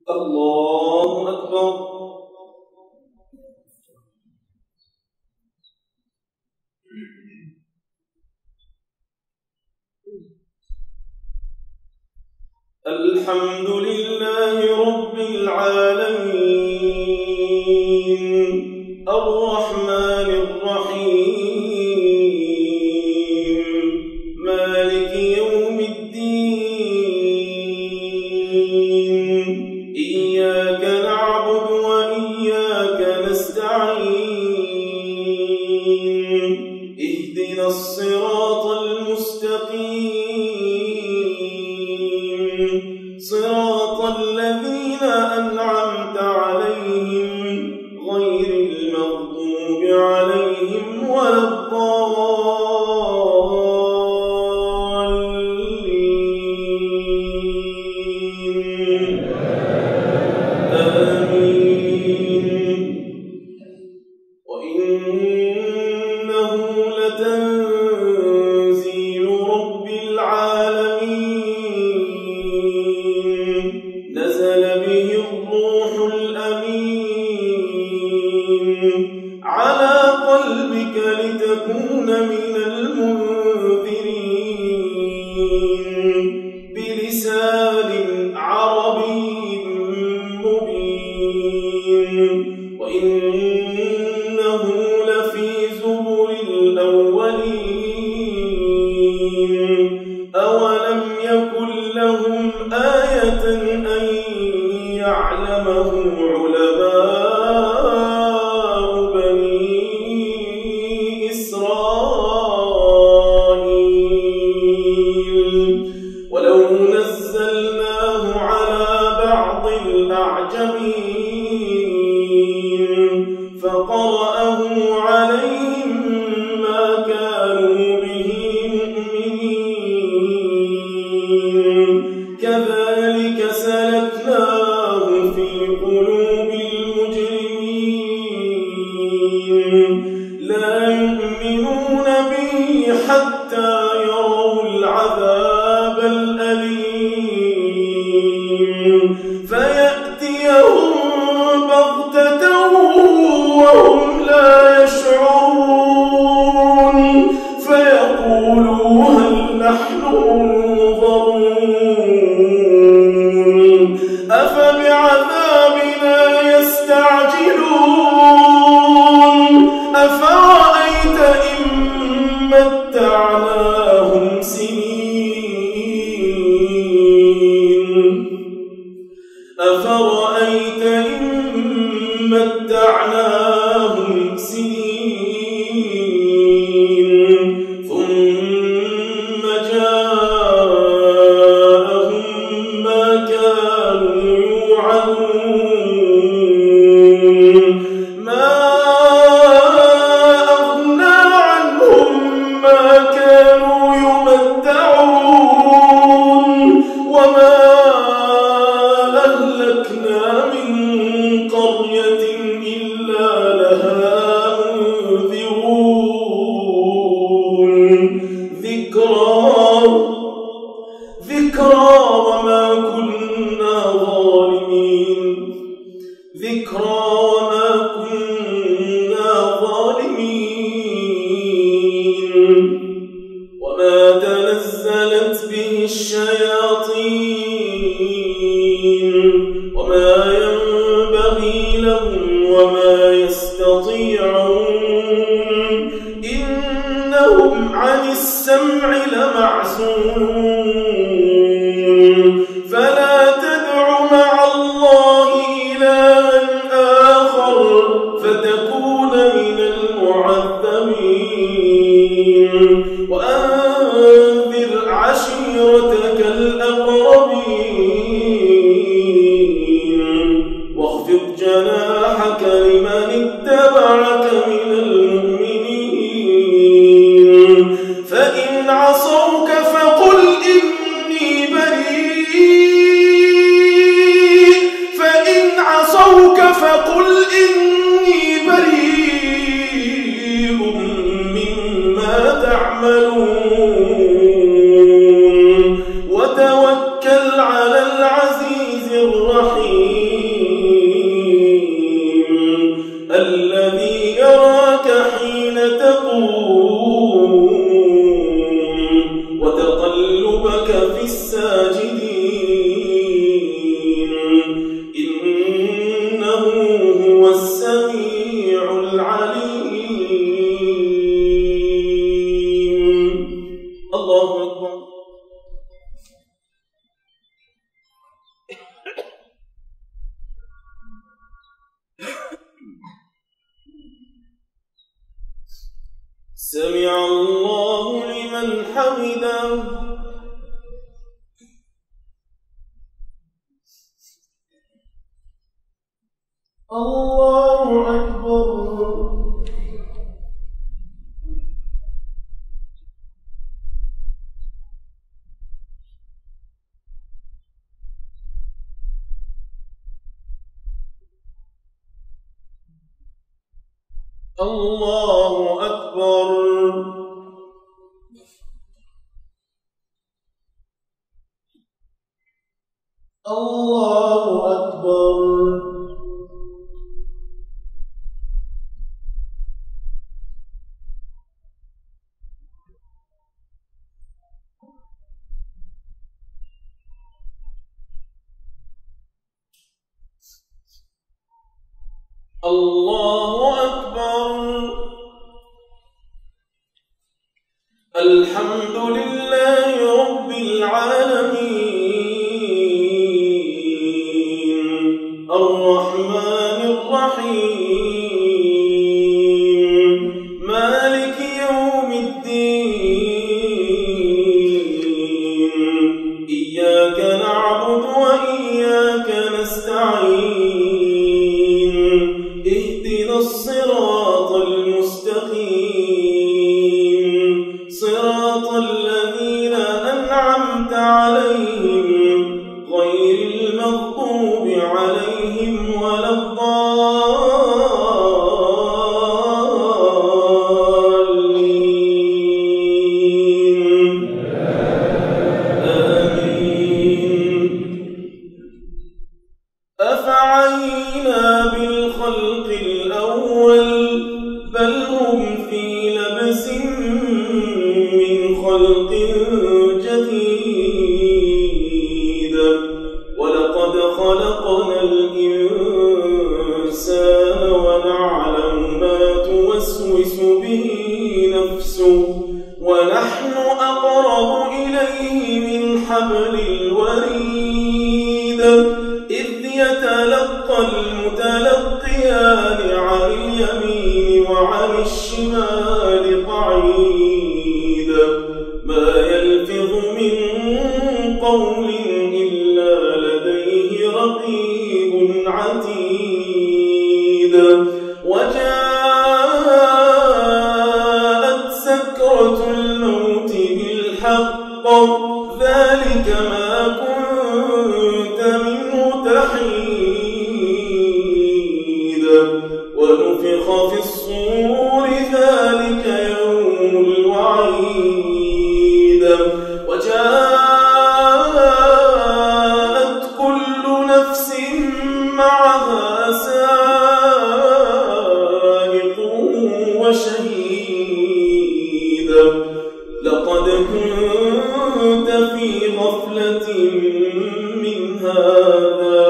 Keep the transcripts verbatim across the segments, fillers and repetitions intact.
الله أكبر. الحمد لله رب العالمين الرحمن الرحيم مالك يوم الدين إياك نعبد وإياك نستعين اهدنا الصراط المستقيم صراط الذين أنعمت عليهم غير المغضوب عليهم ولا الضالين آمين. وإنه لتنزيل رب العالمين نزل به الروح الأمين على قلبك لتكون من المنذرين بلسان عربي مبين. وإنه لفي زبر الأولين أولم يكن لهم آية أن يعلمه علماء بني إسرائيل ولو نزلناه على بعض الأعجمين فقرأه عليهم ما كانوا به مؤمنين كذلك سلكناه في قلوب المجرمين لا يؤمنون به حتى يروا العذاب الأليم فيأتيهم بغتة وهم لا يشعرون فيقولوا هل نحن منظرون أفبعذابنا يستعجلون أفرأيت إن متعناهم سنين أفرأيت إن متعناهم سنين ثم جاءهم ما كانوا يوعدون ما أغنى عنهم ما كانوا يمتعون وما أهلكنا من قرية إلا لها منذرون ذكرى ذكرى وما كنا ظالمين ذكرى وما كنا ظالمين وما تنزلت به الشياطين وما ينبغي لهم وما يستطيعون إنهم عن السمع لمعزولون فلا تدع مع الله إلها آخر فتكون من المعذبين وأنذر عشيرتك الأقربين واخفض جناحك لمن اتبعك من المؤمنين فإن عصوك فقل إني بريء فإن عصوك فقل إني بريء مما تعملون الساجدين إنه هو السميع العليم. الله أكبر. سمع الله لمن حمده. الله أكبر. الله أكبر. الله أكبر. الله أكبر. الحمد لله رب العالمين الرحمن الرحيم مالك يوم الدين إياك نعبد وإياك نستعين اهدنا الصراط المستقيم صراط الذين أنعمت عليهم غير المغضوب عليهم ولا الضالين. آمين. أفعينا بالخلق الأول بل هم في لبس من خلق جديد ولقد خلقنا الإنسان ونعلم ما توسوس به نفسه ونحن أقرب إليه من حبل الوريد إذ يتلقى المتلقيان عن اليمين وعن الشمال قعيد ما يلفظ من قول إلا لديه رقيب عتيد وجاءت سكرة الموت بالحق ذلك ما كنت منه تحيد ونفخ في الصور ذلك يوم الوعيد وجاءت كل نفس معها سائق وشهيد لقد كنت في غفلة من هذا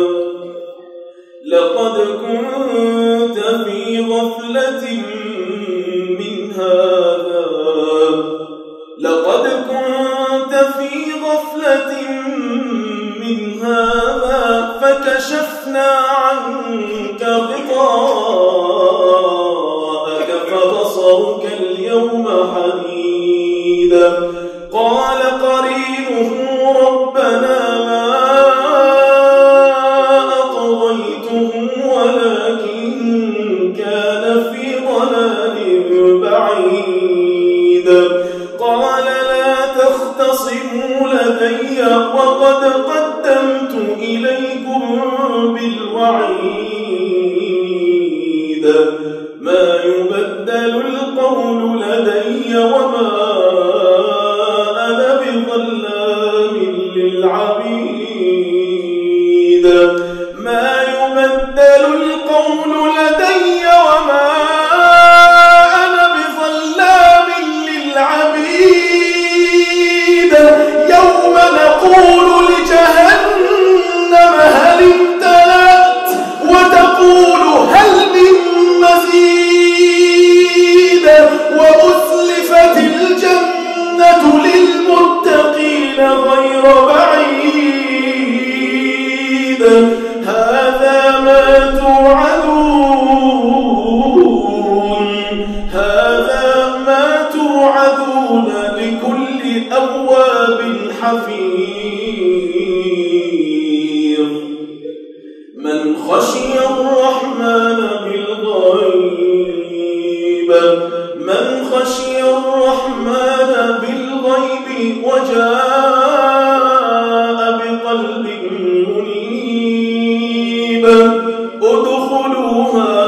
لقد كنت في غفلة من هذا لقد كنت في غفلة من هذا فكشفنا عنك غطاءك فبصرك اليوم حديد قال قرينه ربنا ما أطغيته ولكن كان في ضلال بعيد قال لا تختصموا لدي وقد قدمت إليكم بالوعيد ما يبدل القول لدي وما أنا بظلام للعبيد ما يبدل القول لدي وما أنا بظلام للعبيد يوم غير بعيد هذا ما توعدون هذا ما توعدون لكل أواب حفيظ من خشي الرحمن بالغيب من خشي الرحمن بالغيب وجاء بقلب منيب ادخلوها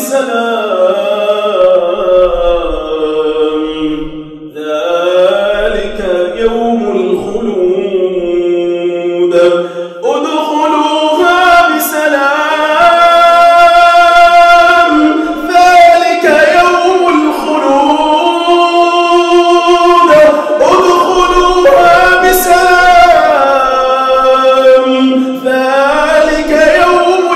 بسلام ذلك يوم الخلود ادخلوها بسلام ذلك يوم الخلود ادخلوها بسلام ذلك يوم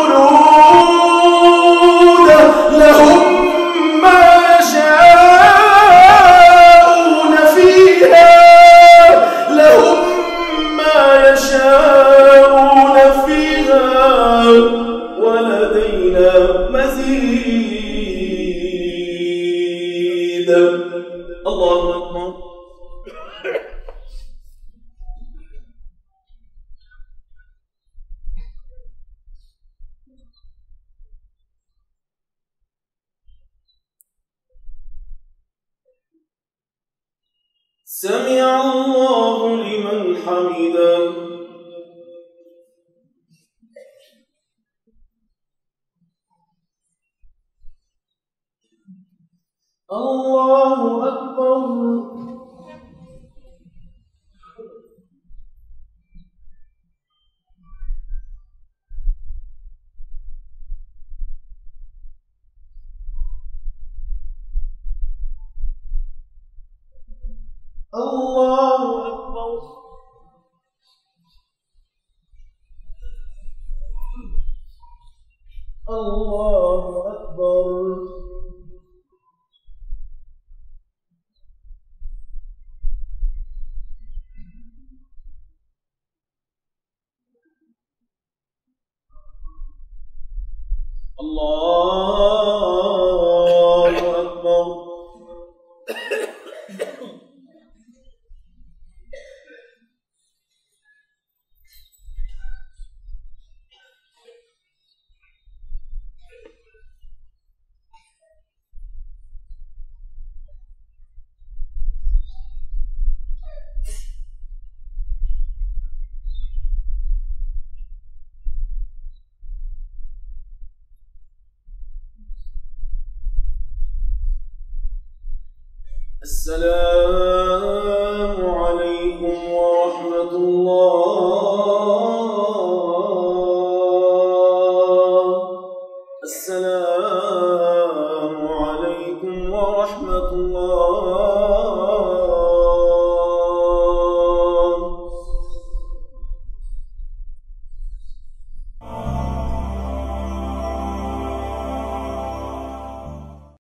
الخلود لهم ما يشاءون فيها لهم ما يشاءون فيها ولدينا مزيد الله أكبر سمع الله لمن حمده الله أكبر الله أكبر الله أكبر الله أكبر السلام